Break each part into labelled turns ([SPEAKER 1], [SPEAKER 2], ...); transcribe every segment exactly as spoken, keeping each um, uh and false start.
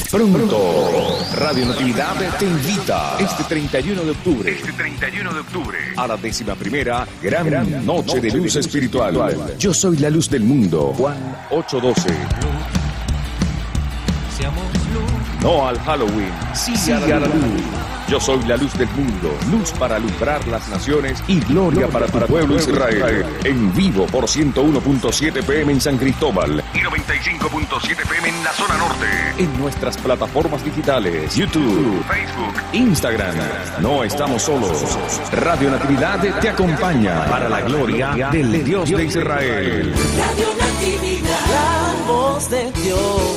[SPEAKER 1] Pronto, Radio Natividad te invita este treinta y uno de octubre,
[SPEAKER 2] Este treinta y uno de octubre
[SPEAKER 1] a la décima primera Gran, Gran Noche de Luz Espiritual. Yo soy la luz del mundo. Juan ocho doce. No al Halloween, sí, sí a la luz. Yo soy la luz del mundo, luz para alumbrar las naciones y gloria, gloria para tu para pueblo Israel. Israel. En vivo por ciento uno punto siete P M en San Cristóbal
[SPEAKER 2] y noventa y cinco punto siete P M en la zona norte.
[SPEAKER 1] En nuestras plataformas digitales, YouTube,
[SPEAKER 2] Facebook,
[SPEAKER 1] Instagram. No estamos solos. Radio Natividad te acompaña para la gloria del Dios de Israel.
[SPEAKER 3] Radio Natividad, la voz de Dios.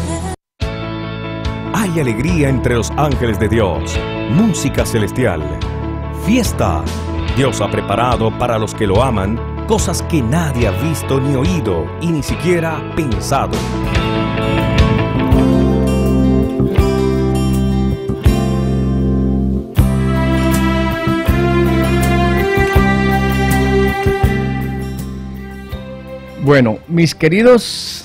[SPEAKER 4] Hay alegría entre los ángeles de Dios, música celestial, fiesta. Dios ha preparado para los que lo aman cosas que nadie ha visto ni oído y ni siquiera pensado.
[SPEAKER 5] Bueno, mis queridos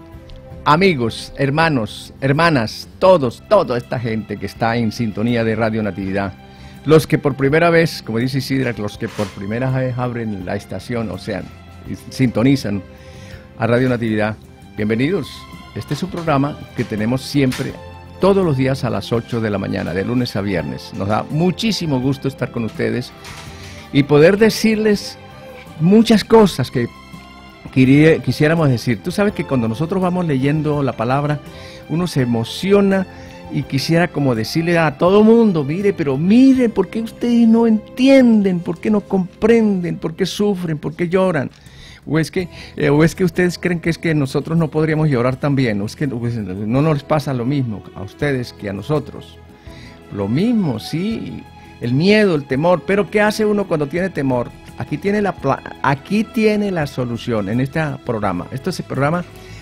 [SPEAKER 5] amigos, hermanos, hermanas, todos, toda esta gente que está en sintonía de Radio Natividad, los que por primera vez, como dice Isidra, los que por primera vez abren la estación, o sea, sintonizan a Radio Natividad, bienvenidos. Este es un programa que tenemos siempre, todos los días a las ocho de la mañana, de lunes a viernes. Nos da muchísimo gusto estar con ustedes y poder decirles muchas cosas que quisiéramos decir. Tú sabes que cuando nosotros vamos leyendo la palabra, uno se emociona y quisiera como decirle a todo mundo, mire, pero mire, ¿por qué ustedes no entienden? ¿Por qué no comprenden? ¿Por qué sufren? ¿Por qué lloran? ¿O es que, eh, o es que ustedes creen que es que nosotros no podríamos llorar también? ¿O es que pues, no nos pasa lo mismo a ustedes que a nosotros? Lo mismo, sí, el miedo, el temor, pero ¿qué hace uno cuando tiene temor? Aquí tiene la aquí tiene la solución en este programa. Este es el programa,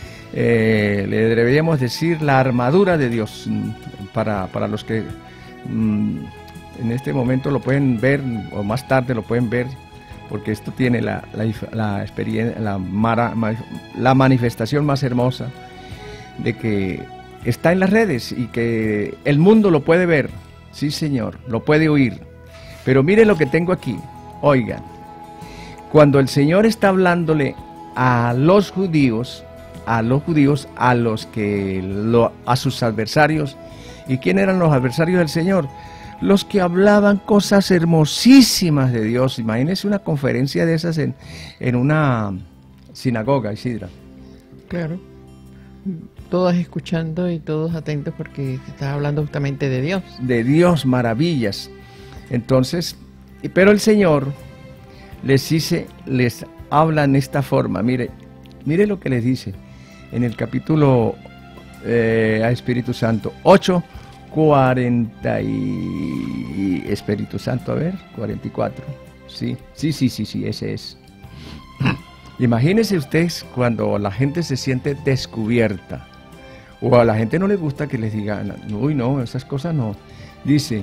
[SPEAKER 5] eh, le deberíamos decir la armadura de Dios, para, para los que mmm, en este momento lo pueden ver o más tarde lo pueden ver, porque esto tiene la, la, la experiencia, la, mara, la manifestación más hermosa de que está en las redes y que el mundo lo puede ver, sí señor, lo puede oír. Pero mire lo que tengo aquí, oigan. Cuando el Señor está hablándole a los judíos, a los judíos, a los que, lo, a sus adversarios, ¿y quién eran los adversarios del Señor? Los que hablaban cosas hermosísimas de Dios. Imagínense una conferencia de esas en, en una sinagoga, Isidra.
[SPEAKER 6] Claro, todos escuchando y todos atentos porque estás hablando justamente de Dios. De
[SPEAKER 5] Dios, maravillas. Entonces, pero el Señor les dice, les habla en esta forma. Mire, mire lo que les dice en el capítulo eh, a Espíritu Santo ocho, cuarenta y Espíritu Santo, a ver, cuarenta y cuatro. Sí, sí, sí, sí, sí, ese es. Imagínense ustedes cuando la gente se siente descubierta o a la gente no le gusta que les digan, uy, no, esas cosas no. Dice,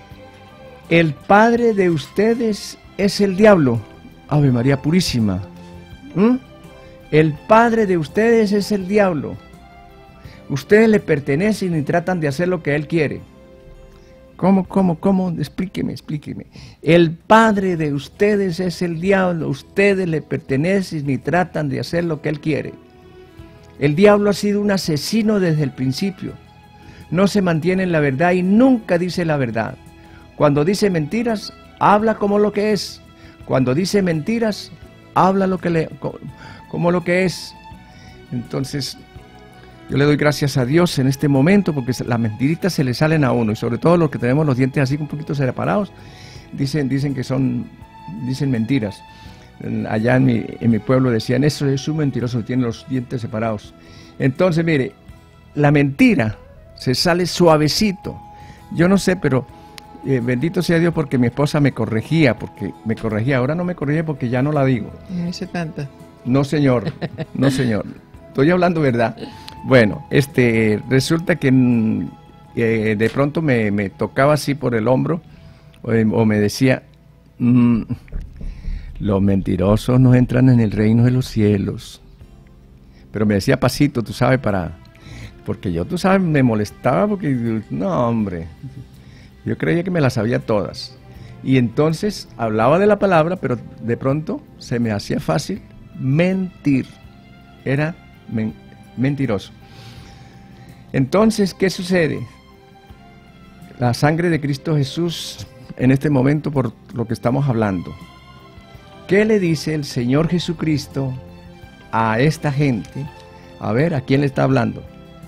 [SPEAKER 5] el padre de ustedes es el diablo. Ave María Purísima. ¿Mm? El padre de ustedes es el diablo. Ustedes le pertenecen y tratan de hacer lo que él quiere. ¿Cómo, cómo, cómo? Explíqueme, explíqueme. El padre de ustedes es el diablo. Ustedes le pertenecen y tratan de hacer lo que él quiere. El diablo ha sido un asesino desde el principio. No se mantiene en la verdad y nunca dice la verdad. Cuando dice mentiras, habla como lo que es. Cuando dice mentiras, habla lo que le, como lo que es. Entonces, yo le doy gracias a Dios en este momento porque las mentiritas se le salen a uno y sobre todo los que tenemos los dientes así un poquito separados, dicen, dicen que son, dicen mentiras. Allá en mi, en mi pueblo decían, eso es un mentiroso, tiene los dientes separados. Entonces, mire, la mentira se sale suavecito. Yo no sé, pero eh, bendito sea Dios porque mi esposa me corregía, porque me corregía. Ahora no me corrige porque ya no la digo.
[SPEAKER 6] No dice tanta.
[SPEAKER 5] No, señor, no, señor. Estoy hablando verdad. Bueno, este, resulta que eh, de pronto me, me tocaba así por el hombro o, o me decía, mmm, los mentirosos no entran en el reino de los cielos. Pero me decía pasito, tú sabes, para, porque yo, tú sabes, me molestaba porque, no hombre, yo creía que me las sabía todas. Y entonces hablaba de la palabra, pero de pronto se me hacía fácil mentir. Era men mentiroso. Entonces, ¿qué sucede? La sangre de Cristo Jesús, en este momento, por lo que estamos hablando. ¿Qué le dice el Señor Jesucristo a esta gente? A ver, ¿a quién le está hablando?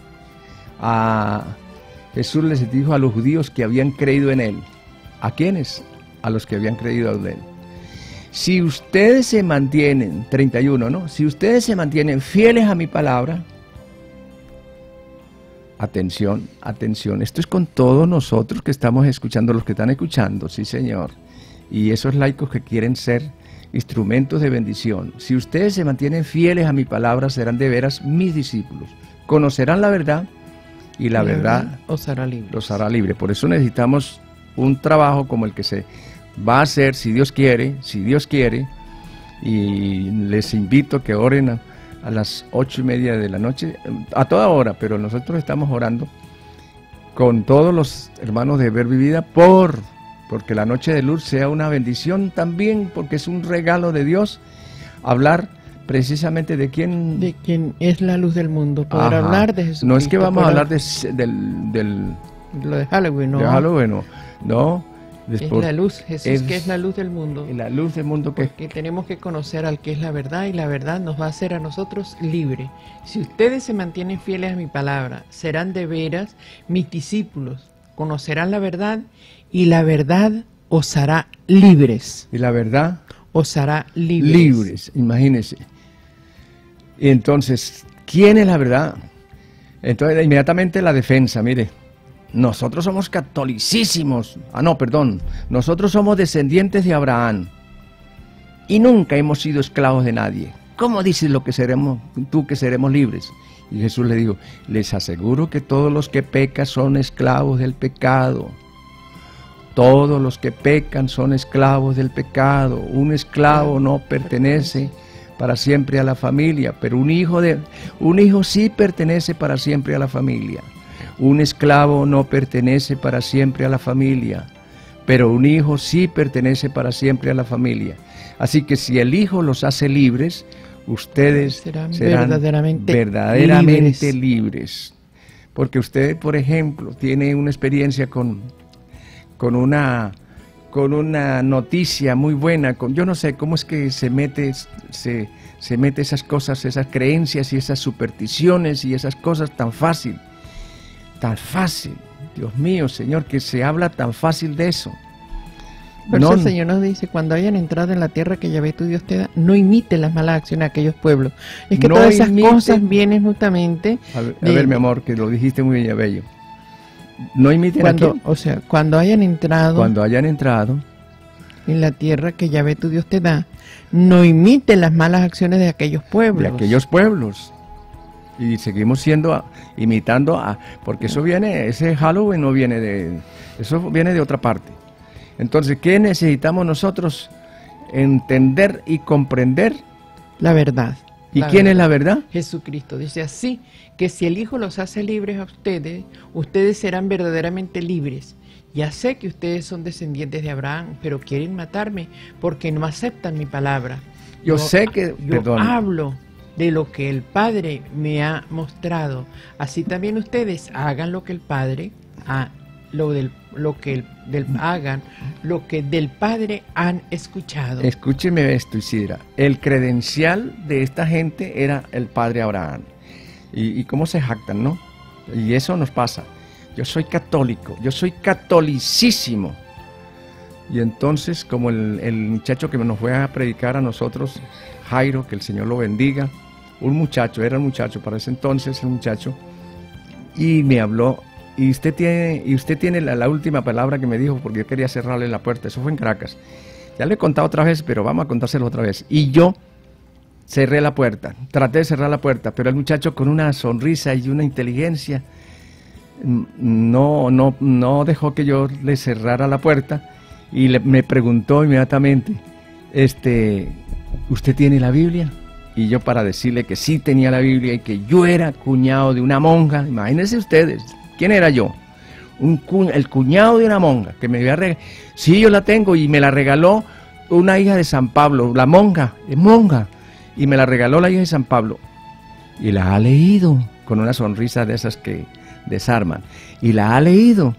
[SPEAKER 5] A Jesús les dijo a los judíos que habían creído en Él. ¿A quiénes? A los que habían creído en Él. Si ustedes se mantienen, treinta y uno, ¿no? Si ustedes se mantienen fieles a mi palabra, atención, atención, esto es con todos nosotros que estamos escuchando, los que están escuchando, sí señor, y esos laicos que quieren ser instrumentos de bendición. Si ustedes se mantienen fieles a mi palabra, serán de veras mis discípulos, conocerán la verdad y la, la verdad, verdad
[SPEAKER 6] os hará libre.
[SPEAKER 5] Los hará libre. Por eso necesitamos un trabajo como el que se va a hacer, si Dios quiere, si Dios quiere, y les invito a que oren a, a las ocho y media de la noche, a toda hora, pero nosotros estamos orando con todos los hermanos de Verbo y Vida por, porque la noche de luz sea una bendición también, porque es un regalo de Dios, hablar precisamente de quién...
[SPEAKER 6] De quién es la luz del mundo, poder Ajá. hablar de Jesucristo.
[SPEAKER 5] No es que vamos a hablar de, del, del...
[SPEAKER 6] Lo de Halloween, ¿no?
[SPEAKER 5] De Halloween, no. no
[SPEAKER 6] Después, es la luz, Jesús,
[SPEAKER 5] es,
[SPEAKER 6] que es la luz del mundo.
[SPEAKER 5] La luz del mundo que...
[SPEAKER 6] Porque tenemos que conocer al que es la verdad, y la verdad nos va a hacer a nosotros libre. Si ustedes se mantienen fieles a mi palabra, serán de veras mis discípulos, conocerán la verdad, y la verdad os hará libres.
[SPEAKER 5] Y la verdad
[SPEAKER 6] os hará libres.
[SPEAKER 5] Libres, imagínense. Y entonces, ¿quién es la verdad? Entonces, inmediatamente la defensa, mire. Nosotros somos catolicísimos. Ah, no, perdón. Nosotros somos descendientes de Abraham. Y nunca hemos sido esclavos de nadie. ¿Cómo dices lo que seremos, tú que seremos libres? Y Jesús le dijo, les aseguro que todos los que pecan son esclavos del pecado. Todos los que pecan son esclavos del pecado. Un esclavo no pertenece para siempre a la familia, pero un hijo, de, un hijo sí pertenece para siempre a la familia. Un esclavo no pertenece para siempre a la familia, pero un hijo sí pertenece para siempre a la familia. Así que si el Hijo los hace libres, ustedes serán, serán verdaderamente, verdaderamente libres. libres. Porque usted, por ejemplo, tiene una experiencia con, con, una, con una noticia muy buena, con, yo no sé cómo es que se mete, se, se mete esas cosas, esas creencias y esas supersticiones y esas cosas tan fácil. Tan fácil, Dios mío, Señor, que se habla tan fácil de eso.
[SPEAKER 6] Pero no, el Señor nos dice, cuando hayan entrado en la tierra que Yahvé tu Dios te da, no imite las malas acciones de aquellos pueblos. Es que no todas esas imite, cosas vienen justamente...
[SPEAKER 5] A ver, de, a ver, mi amor, que lo dijiste muy bello. No imiten
[SPEAKER 6] cuando,
[SPEAKER 5] aquí.
[SPEAKER 6] O sea, cuando hayan entrado...
[SPEAKER 5] Cuando hayan entrado...
[SPEAKER 6] en la tierra que Yahvé tu Dios te da, no imite las malas acciones de aquellos pueblos.
[SPEAKER 5] De aquellos pueblos. Y seguimos siendo, a, imitando a, porque eso viene, ese Halloween no viene de, eso viene de otra parte. Entonces, ¿qué necesitamos nosotros? Entender y comprender
[SPEAKER 6] la verdad.
[SPEAKER 5] ¿Y
[SPEAKER 6] la
[SPEAKER 5] quién
[SPEAKER 6] verdad.
[SPEAKER 5] es la verdad?
[SPEAKER 6] Jesucristo. Dice así, que si el Hijo los hace libres a ustedes, ustedes serán verdaderamente libres. Ya sé que ustedes son descendientes de Abraham, pero quieren matarme porque no aceptan mi palabra.
[SPEAKER 5] Yo, yo sé que,
[SPEAKER 6] yo
[SPEAKER 5] perdón.
[SPEAKER 6] hablo de lo que el Padre me ha mostrado. Así también ustedes hagan lo que el Padre ha, lo del lo que el, del hagan lo que del Padre han escuchado.
[SPEAKER 5] Escúcheme esto, Isidra. El credencial de esta gente era el Padre Abraham. Y, y cómo se jactan, ¿no? Y eso nos pasa. Yo soy católico, yo soy catolicísimo. Y entonces, como el, el muchacho que nos fue a predicar a nosotros, Jairo, que el Señor lo bendiga, un muchacho, era un muchacho para ese entonces, un muchacho, y me habló, y usted tiene, y usted tiene la, la última palabra que me dijo, porque yo quería cerrarle la puerta. Eso fue en Caracas. Ya le he contado otra vez, pero vamos a contárselo otra vez. Y yo cerré la puerta, traté de cerrar la puerta, pero el muchacho con una sonrisa y una inteligencia no, no, no dejó que yo le cerrara la puerta, y le, me preguntó inmediatamente, este, ¿usted tiene la Biblia? Y yo para decirle que sí tenía la Biblia y que yo era cuñado de una monja, imagínense ustedes, ¿quién era yo? Un cu el cuñado de una monja que me había regalado. Sí, yo la tengo y me la regaló una hija de San Pablo, la monja, es monja, y me la regaló la hija de San Pablo. Y la ha leído con una sonrisa de esas que desarman. Y la ha leído.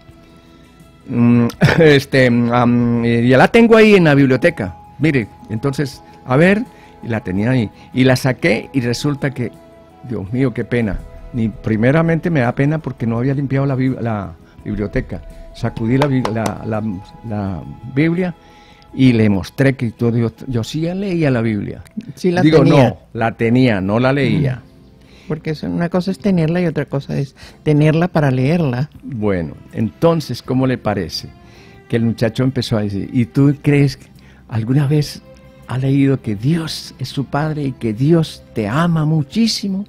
[SPEAKER 5] Mm, este, um, ya la tengo ahí en la biblioteca. Mire, entonces, a ver, y la tenía ahí. Y la saqué y resulta que, Dios mío, qué pena. Ni primeramente me da pena porque no había limpiado la, la biblioteca. Sacudí la, la, la, la Biblia y le mostré que todo, yo, yo sí leía la Biblia.
[SPEAKER 6] Sí la
[SPEAKER 5] Digo,
[SPEAKER 6] tenía.
[SPEAKER 5] no, la tenía, no la leía.
[SPEAKER 6] Mm. Porque eso, una cosa es tenerla y otra cosa es tenerla para leerla.
[SPEAKER 5] Bueno, entonces, ¿cómo le parece? Que el muchacho empezó a decir, ¿y tú crees que alguna vez ha leído que Dios es su Padre y que Dios te ama muchísimo?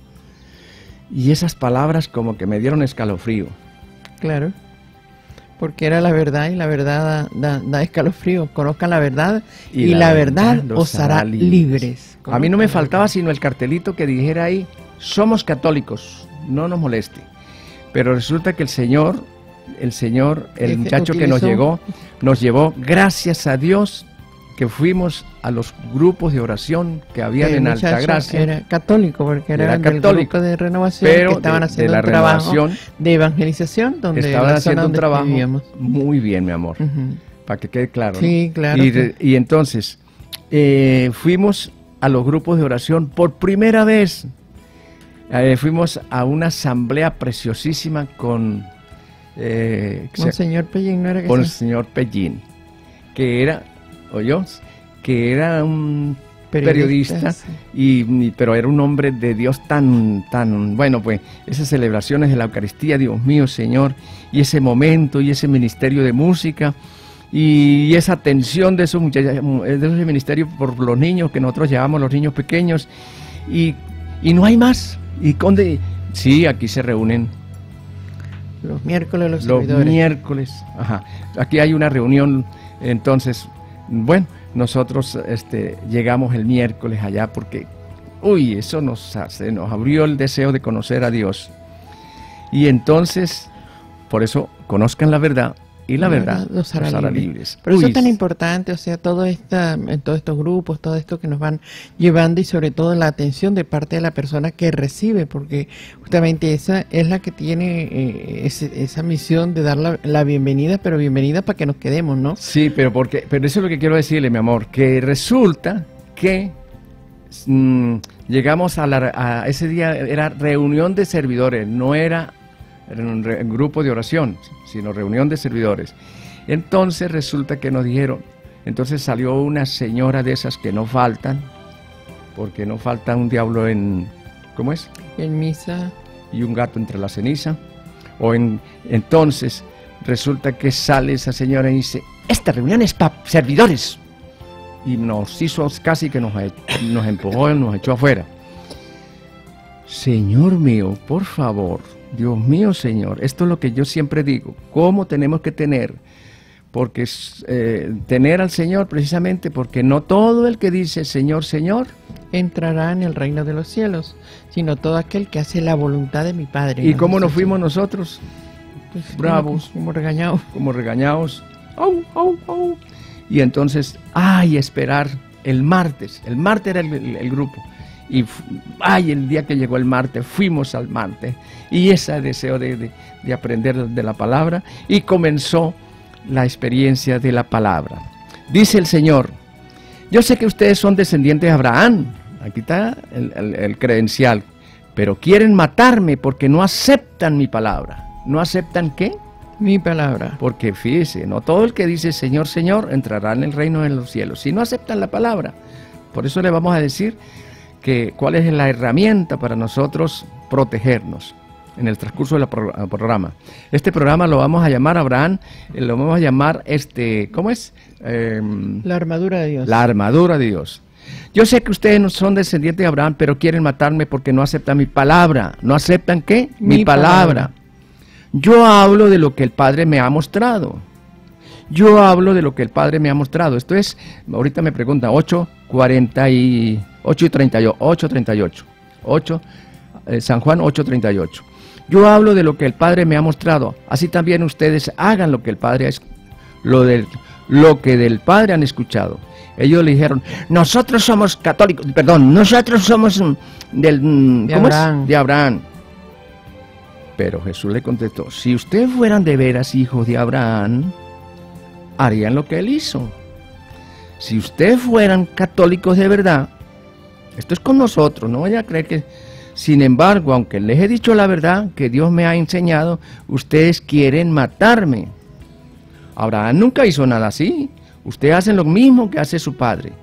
[SPEAKER 5] Y esas palabras como que me dieron escalofrío.
[SPEAKER 6] Claro, porque era la verdad y la verdad da, da, da escalofrío. Conozcan la verdad y, y la, la verdad, verdad os hará libres. libres.
[SPEAKER 5] A mí no me faltaba sino el cartelito que dijera ahí, somos católicos, no nos moleste. Pero resulta que el Señor, el Señor, el Ese muchacho utilizó... que nos llegó, nos llevó, gracias a Dios, que fuimos a los grupos de oración que habían en Altagracia.
[SPEAKER 6] Era católico, porque era,
[SPEAKER 5] era
[SPEAKER 6] del
[SPEAKER 5] católico,
[SPEAKER 6] grupo de renovación, pero que estaban de, haciendo de un trabajo de evangelización, donde
[SPEAKER 5] estaban haciendo un trabajo
[SPEAKER 6] vivíamos.
[SPEAKER 5] Muy bien, mi amor, uh-huh. Para que quede claro.
[SPEAKER 6] Sí,
[SPEAKER 5] ¿no?
[SPEAKER 6] claro.
[SPEAKER 5] Y,
[SPEAKER 6] que...
[SPEAKER 5] y entonces, eh, fuimos a los grupos de oración por primera vez. Eh, fuimos a una asamblea preciosísima con... Eh,
[SPEAKER 6] Monseñor Pellín, ¿no era que
[SPEAKER 5] Con el
[SPEAKER 6] sea?
[SPEAKER 5] señor Pellín, que era... Oyó, que era un
[SPEAKER 6] periodista,
[SPEAKER 5] periodista
[SPEAKER 6] sí.
[SPEAKER 5] y, y, pero era un hombre de Dios tan, tan, bueno, pues esas celebraciones de la Eucaristía, Dios mío, Señor, y ese momento y ese ministerio de música y, y esa atención de esos muchachos, de ese ministerio por los niños que nosotros llevamos, los niños pequeños, y, y no hay más. ¿Y dónde? Sí, aquí se reúnen
[SPEAKER 6] los miércoles los,
[SPEAKER 5] los
[SPEAKER 6] servidores.
[SPEAKER 5] miércoles, ajá. Aquí hay una reunión, entonces. Bueno, nosotros este, llegamos el miércoles allá porque, uy, eso nos hace, nos abrió el deseo de conocer a Dios. Y entonces, por eso, conozcan la verdad y la, la verdad, verdad los hará, los hará libres. libres.
[SPEAKER 6] Por eso es tan importante, o sea, todo esta, todos estos grupos, todo esto que nos van llevando y sobre todo la atención de parte de la persona que recibe, porque justamente esa es la que tiene eh, ese, esa misión de dar la, la bienvenida, pero bienvenida para que nos quedemos, ¿no?
[SPEAKER 5] Sí, pero porque, pero eso es lo que quiero decirle, mi amor, que resulta que mmm, llegamos a, la, a ese día, era reunión de servidores, no era un re, grupo de oración, sino reunión de servidores. Entonces resulta que nos dijeron, entonces salió una señora de esas que no faltan, porque no falta un diablo en, ¿cómo es?
[SPEAKER 6] En misa.
[SPEAKER 5] Y un gato entre la ceniza. O en, entonces resulta que sale esa señora y dice, esta reunión es para servidores. Y nos hizo casi que nos, nos empujó y nos echó afuera. Señor mío, por favor, Dios mío, Señor, esto es lo que yo siempre digo, ¿cómo tenemos que tener? Porque eh, tener al Señor precisamente porque no todo el que dice Señor, Señor
[SPEAKER 6] entrará en el reino de los cielos, sino todo aquel que hace la voluntad de mi Padre.
[SPEAKER 5] ¿Y cómo nos fuimos nosotros?
[SPEAKER 6] Pues,
[SPEAKER 5] bravos,
[SPEAKER 6] como regañados.
[SPEAKER 5] Como regañados. Au, au, au. Y entonces, ay, esperar el martes, el martes era el, el, el grupo. Y ay, el día que llegó el martes, fuimos al martes, y ese deseo de, de, de aprender de la palabra, y comenzó la experiencia de la palabra. Dice el Señor, yo sé que ustedes son descendientes de Abraham, aquí está el, el, el credencial, pero quieren matarme porque no aceptan mi palabra. ¿No aceptan qué?
[SPEAKER 6] Mi palabra.
[SPEAKER 5] Porque fíjese, no todo el que dice Señor, Señor, entrará en el reino de los cielos, si no aceptan la palabra. Por eso le vamos a decir que cuál es la herramienta para nosotros protegernos en el transcurso del pro programa. Este programa lo vamos a llamar, Abraham, lo vamos a llamar, este, ¿cómo es? Eh,
[SPEAKER 6] la armadura de Dios.
[SPEAKER 5] La armadura de Dios. Yo sé que ustedes no son descendientes de Abraham, pero quieren matarme porque no aceptan mi palabra. ¿No aceptan qué? Mi, mi palabra. palabra. Yo hablo de lo que el Padre me ha mostrado. Yo hablo de lo que el Padre me ha mostrado. Esto es, ahorita me preguntan, ocho, cuarenta y ocho y treinta y ocho, ocho, treinta y ocho, ocho, eh, San Juan ocho, treinta y ocho. Yo hablo de lo que el Padre me ha mostrado. Así también ustedes hagan lo que el Padre ha lo del lo que del Padre han escuchado. Ellos le dijeron, nosotros somos católicos, perdón, nosotros somos del
[SPEAKER 6] De
[SPEAKER 5] ¿cómo
[SPEAKER 6] Abraham.
[SPEAKER 5] es? De Abraham. Pero Jesús le contestó, si ustedes fueran de veras hijos de Abraham, harían lo que él hizo. Si ustedes fueran católicos de verdad, esto es con nosotros, no vayan a creer que... Sin embargo, aunque les he dicho la verdad que Dios me ha enseñado, ustedes quieren matarme. Abraham nunca hizo nada así. Ustedes hacen lo mismo que hace su padre.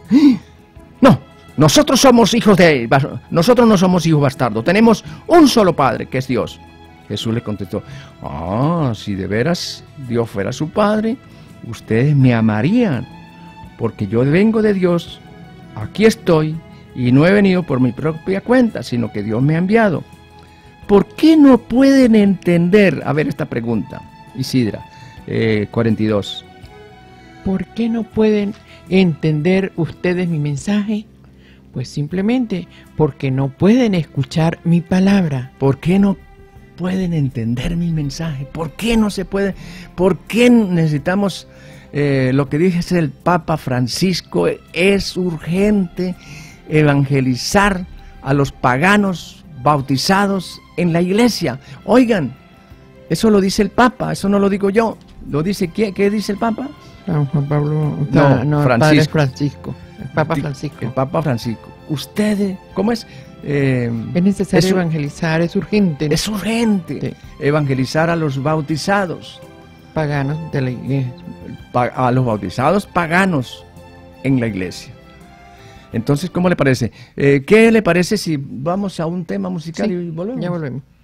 [SPEAKER 5] No, nosotros somos hijos de... Nosotros no somos hijos bastardos. Tenemos un solo padre, que es Dios. Jesús le contestó, ah, si de veras Dios fuera su padre, ustedes me amarían, porque yo vengo de Dios, aquí estoy, y no he venido por mi propia cuenta, sino que Dios me ha enviado. ¿Por qué no pueden entender? A ver esta pregunta, Isidra, eh, cuarenta y dos.
[SPEAKER 6] ¿Por qué no pueden entender ustedes mi mensaje? Pues simplemente porque no pueden escuchar mi palabra.
[SPEAKER 5] ¿Por qué no pueden entender mi mensaje? ¿Por qué no se puede? ¿Por qué necesitamos eh, lo que dice el Papa Francisco? Es urgente evangelizar a los paganos bautizados en la iglesia. Oigan, eso lo dice el Papa, eso no lo digo yo. ¿Lo dice quién? ¿Qué dice el Papa?
[SPEAKER 6] San Juan Pablo,
[SPEAKER 5] No,
[SPEAKER 6] no,
[SPEAKER 5] Francisco.
[SPEAKER 6] Padre Francisco, el Papa Francisco.
[SPEAKER 5] El Papa Francisco. Ustedes, ¿cómo es? Eh,
[SPEAKER 6] Es necesario
[SPEAKER 5] es,
[SPEAKER 6] evangelizar, es urgente.
[SPEAKER 5] es urgente
[SPEAKER 6] Sí.
[SPEAKER 5] evangelizar a los bautizados,
[SPEAKER 6] Paganos de la iglesia.
[SPEAKER 5] pa- a los bautizados paganos en la iglesia. Entonces, ¿cómo le parece? Eh, ¿Qué le parece si vamos a un tema musical
[SPEAKER 6] Sí,
[SPEAKER 5] y volvemos?
[SPEAKER 6] ya volvemos.